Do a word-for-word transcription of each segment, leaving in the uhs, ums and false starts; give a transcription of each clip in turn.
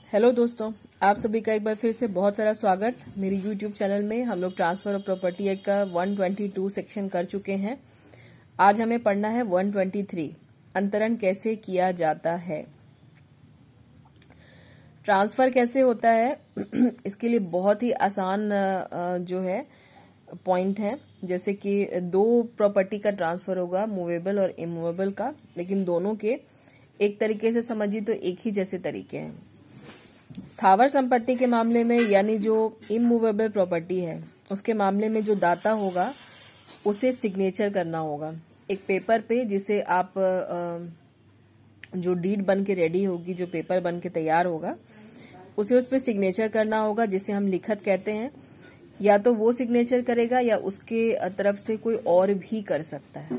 Hello दोस्तों, आप सभी का एक बार फिर से बहुत सारा स्वागत। मेरी यूट्यूब चैनल में हम लोग ट्रांसफर ऑफ प्रॉपर्टी एक्ट का एक सौ बाईस सेक्शन कर चुके हैं। आज हमें पढ़ना है एक सौ तेईस, अंतरण कैसे किया जाता है। ट्रांसफर कैसे होता है इसके लिए बहुत ही आसान जो है पॉइंट है। जैसे कि दो प्रॉपर्टी का ट्रांसफर होगा, मूवेबल और इमूवेबल का, लेकिन दोनों के एक तरीके से समझिए तो एक ही जैसे तरीके हैं। स्थावर संपत्ति के मामले में यानी जो इमूवेबल प्रॉपर्टी है उसके मामले में जो दाता होगा उसे सिग्नेचर करना होगा एक पेपर पे, जिसे आप जो डीड बन के रेडी होगी, जो पेपर बन के तैयार होगा, उसे उस पर सिग्नेचर करना होगा, जिसे हम लिखत कहते हैं। या तो वो सिग्नेचर करेगा या उसके तरफ से कोई और भी कर सकता है।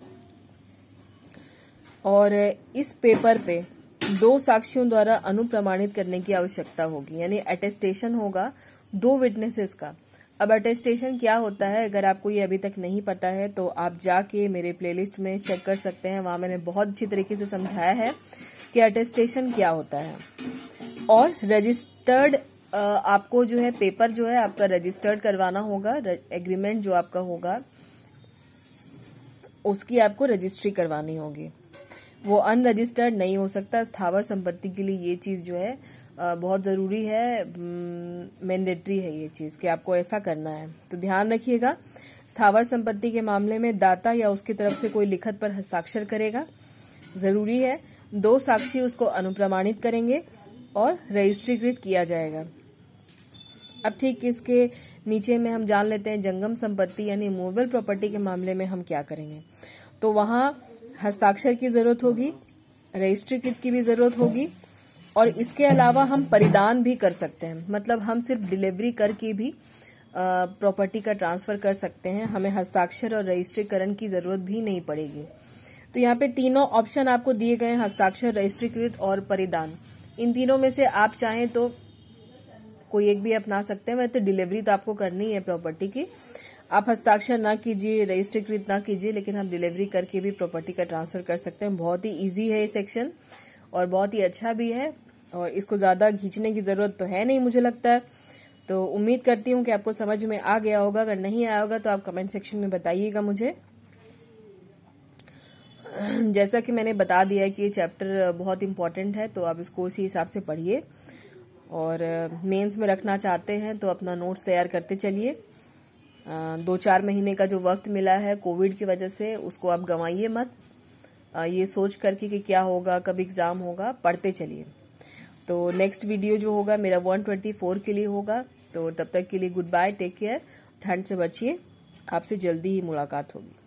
और इस पेपर पे दो साक्षियों द्वारा अनुप्रमाणित करने की आवश्यकता होगी, यानी अटेस्टेशन होगा दो विटनेसेस का। अब अटेस्टेशन क्या होता है, अगर आपको ये अभी तक नहीं पता है तो आप जाके मेरे प्लेलिस्ट में चेक कर सकते हैं। वहां मैंने बहुत अच्छी तरीके से समझाया है कि अटेस्टेशन क्या होता है। और रजिस्टर्ड आपको जो है पेपर जो है आपका रजिस्टर्ड करवाना होगा। एग्रीमेंट जो आपका होगा उसकी आपको रजिस्ट्री करवानी होगी, वो अनरजिस्टर्ड नहीं हो सकता। स्थावर संपत्ति के लिए ये चीज जो है बहुत जरूरी है, मैंडेटरी है ये चीज कि आपको ऐसा करना है। तो ध्यान रखिएगा, स्थावर संपत्ति के मामले में दाता या उसकी तरफ से कोई लिखत पर हस्ताक्षर करेगा, जरूरी है। दो साक्षी उसको अनुप्रमाणित करेंगे और रजिस्ट्रीकृत किया जाएगा। अब ठीक इसके नीचे में हम जान लेते हैं जंगम संपत्ति यानी मूवेबल प्रॉपर्टी के मामले में हम क्या करेंगे। तो वहां हस्ताक्षर की जरूरत होगी, रजिस्ट्रीकृत की भी जरूरत होगी, और इसके अलावा हम परिदान भी कर सकते हैं। मतलब हम सिर्फ डिलीवरी करके भी प्रॉपर्टी का ट्रांसफर कर सकते हैं, हमें हस्ताक्षर और रजिस्ट्रीकरण की जरूरत भी नहीं पड़ेगी। तो यहाँ पे तीनों ऑप्शन आपको दिए गए हैं, हस्ताक्षर, रजिस्ट्रीकृत और परिदान। इन तीनों में से आप चाहें तो कोई एक भी अपना सकते हैं। वैसे डिलीवरी तो आपको करनी है प्रॉपर्टी की, आप हस्ताक्षर ना कीजिए, रजिस्ट्रीकृत ना कीजिए, लेकिन आप डिलीवरी करके भी प्रॉपर्टी का ट्रांसफर कर सकते हैं। बहुत ही इजी है ये सेक्शन और बहुत ही अच्छा भी है, और इसको ज्यादा खींचने की जरूरत तो है नहीं मुझे लगता है। तो उम्मीद करती हूँ कि आपको समझ में आ गया होगा। अगर नहीं आया होगा तो आप कमेंट सेक्शन में बताइएगा मुझे। जैसा कि मैंने बता दिया है कि ये चैप्टर बहुत इंपॉर्टेंट है, तो आप इसको उसी हिसाब से पढ़िए। और मेंस में रखना चाहते हैं तो अपना नोट्स तैयार करते चलिए। दो चार महीने का जो वक्त मिला है कोविड की वजह से, उसको आप गंवाइए मत। ये सोच करके कि क्या होगा, कब एग्जाम होगा, पढ़ते चलिए। तो नेक्स्ट वीडियो जो होगा मेरा एक सौ चौबीस के लिए होगा। तो तब तक के लिए गुड बाय, टेक केयर, ठंड से बचिए। आपसे जल्दी ही मुलाकात होगी।